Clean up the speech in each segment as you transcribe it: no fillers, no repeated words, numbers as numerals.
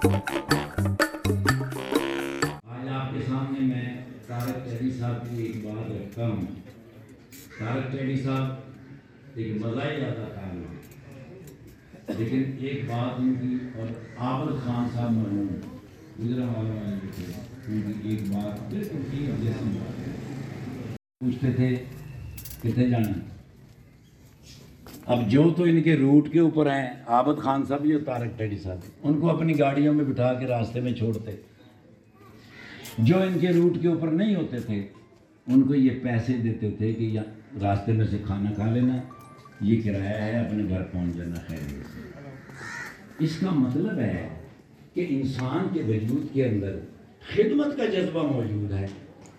آج آپ کے سامنے میں طارق ٹیڈی صاحب کی ایک بات رکھتا ہوں. طارق ٹیڈی صاحب ایک مزاحیہ اداکار ہیں، لیکن ایک بات ان کی، اور عابد خان صاحب مرحوم گزرا والے جو تھے، ان کی ایک بات بالکل ٹھیک جیسی بات ہے. پوچھتے تھے کتنے جانا. اب جو تو ان کے روٹ کے اوپر ہیں، عابد خان صاحب جو طارق ٹیڈی صاحب، ان کو اپنی گاڑیوں میں بٹھا کے راستے میں چھوڑتے. جو ان کے روٹ کے اوپر نہیں ہوتے تھے ان کو یہ پیسے دیتے تھے کہ یا راستے میں سے کھانا کھا لینا، یہ کرایہ ہے، اپنے گھر پہنچ جانا خیریت سے. اس کا مطلب ہے کہ انسان کے وجود کے اندر خدمت کا جذبہ موجود ہے.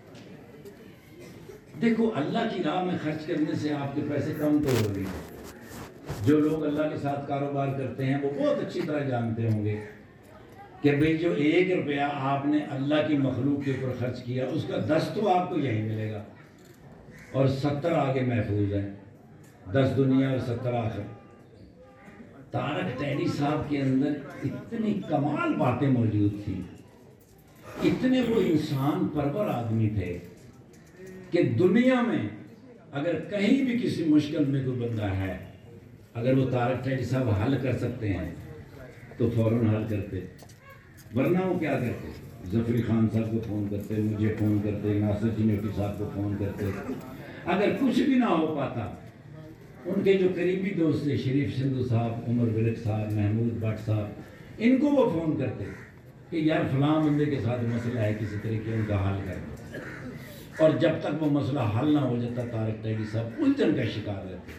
دیکھو اللہ کی راہ میں خرچ کرنے سے آپ کے پیسے کم تو ہو رہے ہیں. جو لوگ اللہ کے ساتھ کاروبار کرتے ہیں وہ بہت اچھی طرح جانتے ہوں گے کہ بھئی جو 1 روپیہ آپ نے اللہ کی مخلوق کے اوپر خرچ کیا، اس کا 10 تو آپ کو یہیں ملے گا، اور 70 آگے محفوظ ہیں. 10 دنیا اور 70 آخر. طارق ٹیڈی صاحب کے اندر اتنی کمال باتیں موجود تھیں، اتنے وہ انسان پرور آدمی تھے کہ دنیا میں اگر کہیں بھی کسی مشکل میں کوئی بندہ ہے، اگر وہ طارق ٹیڈی صاحب حل کر سکتے ہیں تو فوراً حل کرتے، ورنہ وہ کیا کرتے؟ ظفری خان صاحب کو فون کرتے، مجھے فون کرتے، ناصر چنوٹی صاحب کو فون کرتے. اگر کچھ بھی نہ ہو پاتا، ان کے جو قریبی دوست تھے، شریف سندھو صاحب، عمر ولک صاحب، محمود بٹ صاحب، ان کو وہ فون کرتے کہ یار فلاں بندے کے ساتھ مسئلہ ہے، کسی طریقے ان کا حل کر دو. اور جب تک وہ مسئلہ حل نہ ہو جاتا طارق ٹیڈی صاحب الجھن کا شکار رہتے.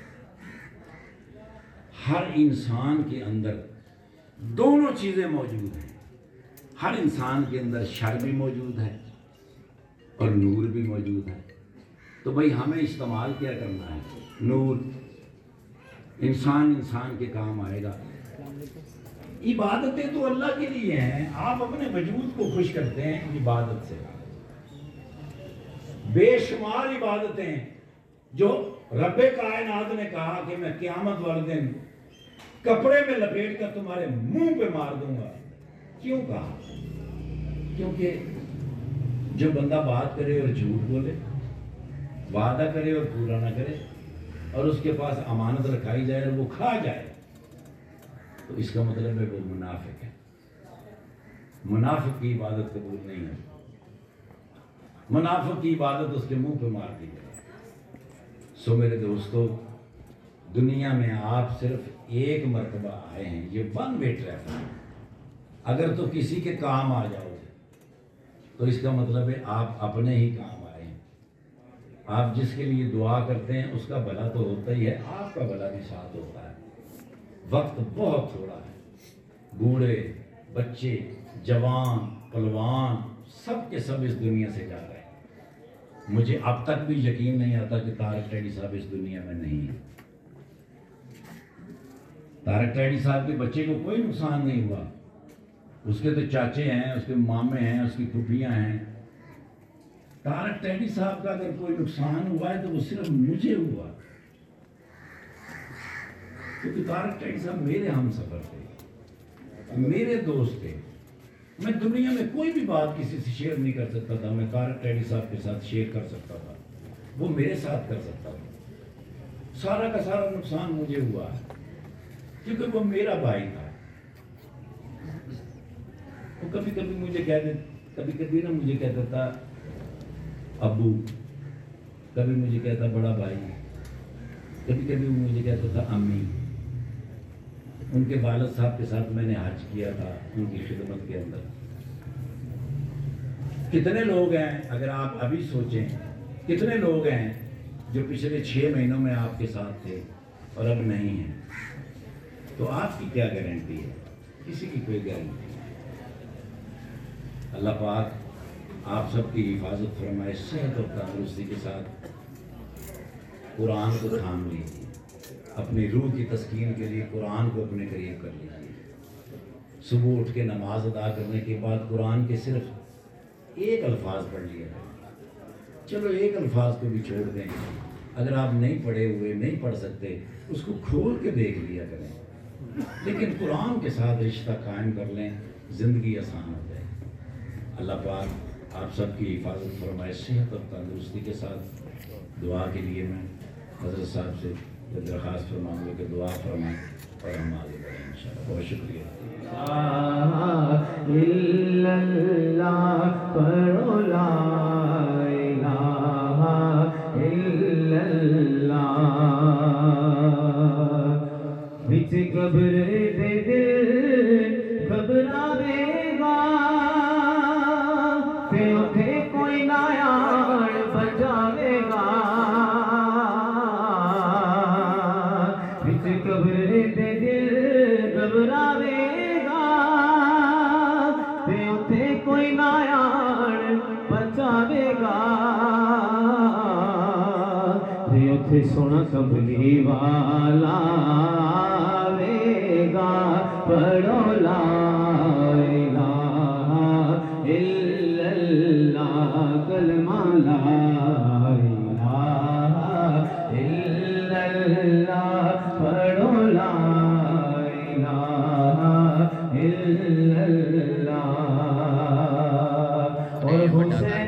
ہر انسان کے اندر دونوں چیزیں موجود ہیں. ہر انسان کے اندر شر بھی موجود ہے اور نور بھی موجود ہے. تو بھئی ہمیں استعمال کیا کرنا ہے؟ نور. انسان کے کام آئے گا. عبادتیں تو اللہ کے لیے ہیں. آپ اپنے وجود کو خوش کرتے ہیں عبادت سے. بے شمار عبادتیں جو رب کائنات نے کہا کہ میں قیامت والے دن کپڑے میں لپیٹ کر تمہارے منہ پہ مار دوں گا. کیوں کہا؟ کیونکہ جو بندہ بات کرے اور جھوٹ بولے، وعدہ کرے اور پورا نہ کرے، اور اس کے پاس امانت رکھائی جائے اور وہ کھا جائے، تو اس کا مطلب ہے وہ منافق ہے. منافق کی عبادت قبول نہیں ہے. منافق کی عبادت اس کے منہ پہ مار دی جائے. سو میرے دوستو، دنیا میں آپ صرف ایک مرتبہ آئے ہیں. یہ ون وے ٹریفک ہے. اگر تو کسی کے کام آ جاؤ گے تو اس کا مطلب ہے آپ اپنے ہی کام آئے ہیں. آپ جس کے لیے دعا کرتے ہیں اس کا بھلا تو ہوتا ہی ہے، آپ کا بھلا بھی ساتھ ہوتا ہے. وقت بہت تھوڑا ہے. بوڑھے، بچے، جوان، پلوان، سب کے سب اس دنیا سے جا رہے ہیں. مجھے اب تک بھی یقین نہیں آتا کہ طارق ٹیڈی صاحب اس دنیا میں نہیں ہے. طارق ٹیڈی صاحب کے بچے کو کوئی نقصان نہیں ہوا. اس کے تو چاچے ہیں، اس کے مامے ہیں، اس کی پھوپھیاں ہیں. طارق ٹیڈی صاحب کا اگر کوئی نقصان ہوا ہے تو وہ صرف مجھے ہوا، کیونکہ طارق ٹیڈی صاحب میرے ہم سفر تھے، میرے دوست تھے. میں دنیا میں کوئی بھی بات کسی سے شیئر نہیں کر سکتا تھا، میں طارق ٹیڈی صاحب کے ساتھ شیئر کر سکتا تھا، وہ میرے ساتھ کر سکتا تھا. سارا کا سارا نقصان مجھے ہوا ہے کیونکہ وہ میرا بھائی تھا. وہ کبھی کبھی مجھے کہتا تھا ابو، کبھی مجھے کہتا بڑا بھائی، کبھی کبھی وہ مجھے کہتا تھا امی. ان کے والد صاحب کے ساتھ میں نے حج کیا تھا ان کی خدمت کے اندر. کتنے لوگ ہیں، اگر آپ ابھی سوچیں کتنے لوگ ہیں جو پچھلے 6 مہینوں میں آپ کے ساتھ تھے اور اب نہیں ہیں. تو آپ کی کیا گارنٹی ہے؟ کسی کی کوئی گارنٹی نہیں. اللہ پاک آپ سب کی حفاظت فرمائے. صحت اور تندرستی کے ساتھ قرآن کو تھام لیجیے. اپنی روح کی تسکین کے لیے قرآن کو اپنے قریب کر لیجیے. صبح اٹھ کے نماز ادا کرنے کے بعد قرآن کے صرف ایک الفاظ پڑھ لیا کریں. چلو ایک الفاظ کو بھی چھوڑ دیں. اگر آپ نہیں پڑھے ہوئے نہیں پڑھ سکتے اس کو کھول کے دیکھ لیا کریں. لیکن قرآن کے ساتھ رشتہ قائم کر لیں، زندگی آسان ہو جائے. اللہ پاک آپ سب کی حفاظت فرمائے. صحت اور تندرستی کے ساتھ دعا کے لیے میں حضرت صاحب سے درخواست فرماؤں گا کہ دعا فرمائیں اور ہم آگے بڑھیں انشاءاللہ. بہت شکریہ. قبر دے دل گھبراوے گا تے اٹھے کوئی نہ یار بچاوے گا. قبر دے دل گھبراوے گا تے اٹھے کوئی نہ یار بچاوے گا. تے اٹھے سونا کملی والا پڑھو لا الہ الا اللہ کلمہ لا الہ الا اللہ پڑھو لا الہ الا اللہ. اور حسین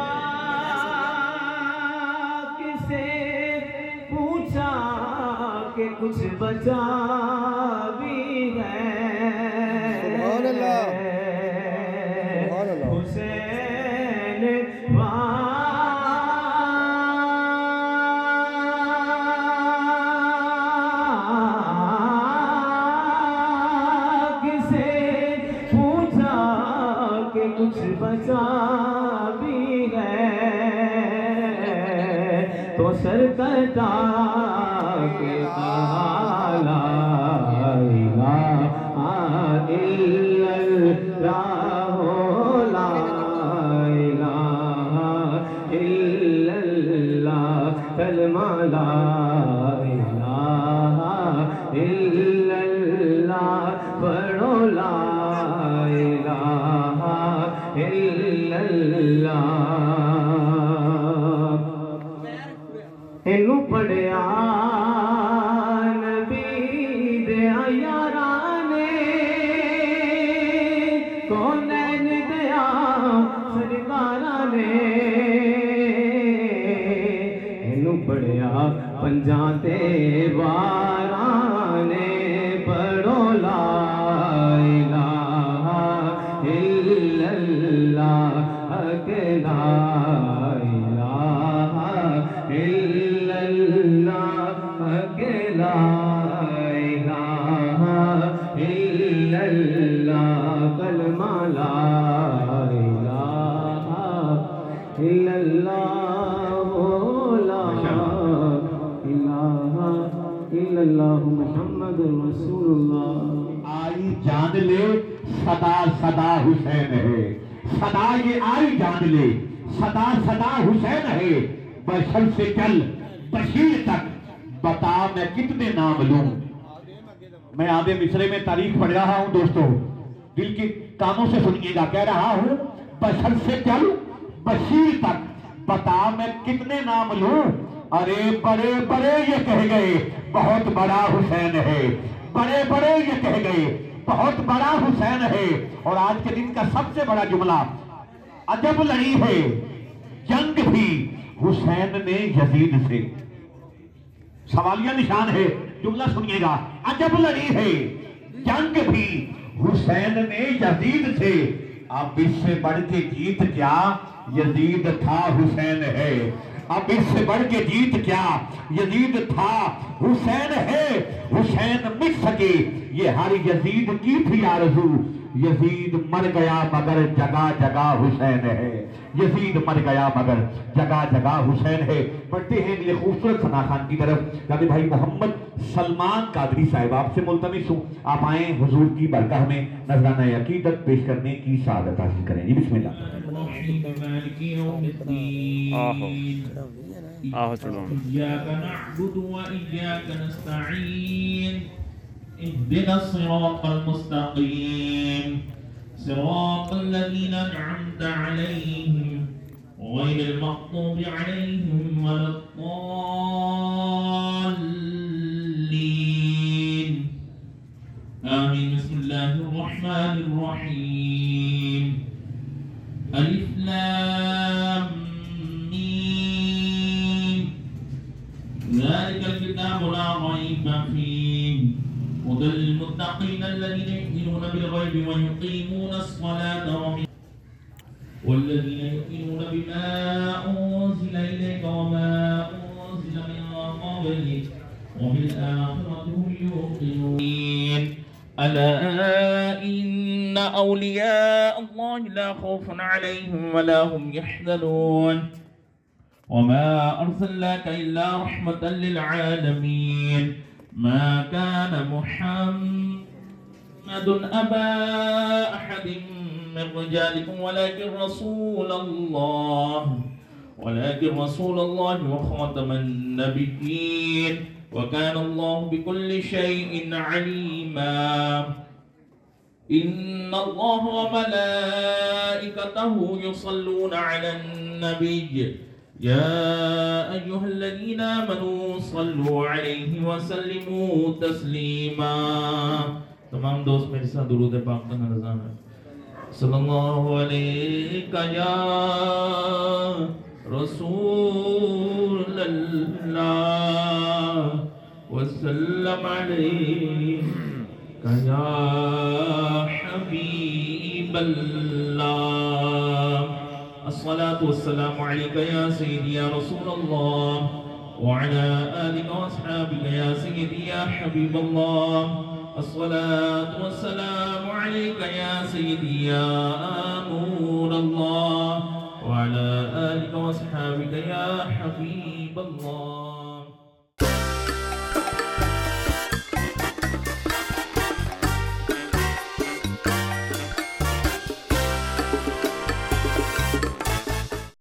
پاک سے پوچھا کہ کچھ بچا حسین پاک سے پوچھا کہ کچھ بچا بھی ہے تو سر کٹا کے لا الہ الا اللہ لا الہ الا اللہ کلمہ لا الہ الا اللہ پڑھو لا الہ الا اللہ. اینو پڑھیا پنجاں تے وارانے پڑھو لا الہ الا اللہ لا الہ الا اللہ لا الہ الا اللہ کلمہ لا الہ الا اللہ اللہ محمد رسول اللہ. آئی جان لے صدا صدا حسین ہے، صدا یہ آئی جان لے صدا صدا حسین ہے. بشر سے چل بشیر تک بتا میں کتنے نام لوں. میں آدھے مصرے میں تاریخ پڑھ رہا ہوں دوستو، دل کے کانوں سے سنیے گا. کہہ رہا ہوں بشر سے چل بشیر تک بتا میں کتنے نام لوں. ارے بڑے بڑے یہ کہہ گئے بہت بڑا حسین ہے، بڑے بڑے یہ کہہ گئے بہت بڑا حسین ہے. اور آج کے دن کا سب سے بڑا جملہ، عجب لڑی ہے جنگ بھی حسین نے یزید سے. سوالیہ نشان ہے، جملہ سنیے گا. عجب لڑی ہے جنگ بھی حسین نے یزید سے. اب اس سے بڑھ کے جیت کیا یزید تھا حسین ہے. اب اس سے بڑھ کے جیت کیا یزید تھا حسین ہے. حسین مٹ سکے یہ ہر یزید کی تھی آرزو. یزید مر گیا مگر جگہ جگہ حسین ہے. یزید مر گیا مگر جگہ جگہ حسین ہے. بڑھتے ہیں میرے خوبصورت ثنا خان کی طرف. جناب بھائی محمد سلمان قادری صاحب آپ سے ملتمس ہوں آپ آئیں حضور کی برگاہ میں نذرانہ عقیدت پیش کرنے کی سعادت حاصل کریں. جی بسم اللہ. إياك نعبد وإياك نستعين اهدنا الصراط المستقيم صراط الذين أنعمت عليهم غير المغضوب عليهم ولا الضالين. الرحمن الرحيم ألف لام ميم ذلك الكتاب لا ريب فيه هدى للمتقين الذين يؤمنون بالغيب ويقيمون الصلاة والذين يؤمنون بما أنزل إليك وما أنزل من قبلك وبالآخرة هم يوقنون ألا إن أولياء الله لا خوف عليهم ولا هم يحزنون وما أرسلناك إلا رحمة للعالمين ما كان محمد أبا أحد من رجالكم ولكن رسول الله وخاتم النبيين وكان الله بكل شيء عليما إن الله وملائكته يصلون على النبي يا أيها الذين آمنوا صلوا عليه وسلموا تسليما तमाम दोस्त मेरे साथ दुरूद पाक का नज़ारा है सल्लल्लाहु अलैका या रसूल अल्लाह वसल्लम अलैका या हबीब अल्लाह अस्सलातु वस्सलामु अलैका या सय्यदी या रसूल अल्लाह वअला आलिका वअस्हाबिका या सय्यदी या हबीब अल्लाह الصلاة والسلام عليك يا سيدي يا نور الله وعلى آلك وأصحابك يا حبيب الله